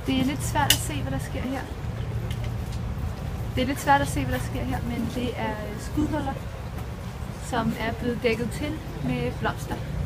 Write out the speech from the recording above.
Det er lidt svært at se, hvad der sker her. Men det er skudhuller, som er blevet dækket til med blomster.